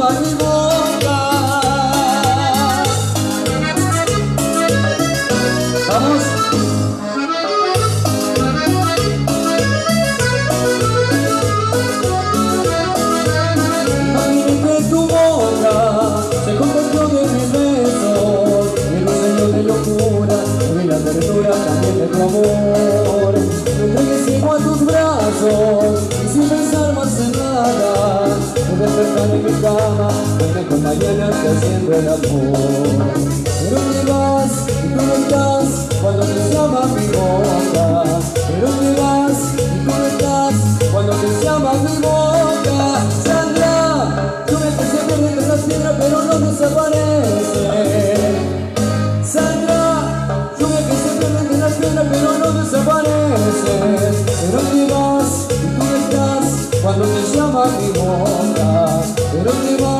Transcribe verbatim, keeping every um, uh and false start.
llama mi boca. Vamos. Imagínate tu boca se convirtió de mis besos, en un sello de locura, y la ternura también de tu amor. Me entregué ciego a tus brazos y sin pensar más en nada, me despertar en mi cama, desde con mañana te haciendo el amor. Pero te vas y tú no estás cuando te llama mi boca. Pero te vas y tú no estás cuando te llama mi boca. Sandra, lluvia que se pierde entre las piedras pero no desaparece. Sandra, lluvia que se pierde entre las piedras pero no desaparece. Pero te vas y tú no estás cuando te llama mi boca. Pero te vas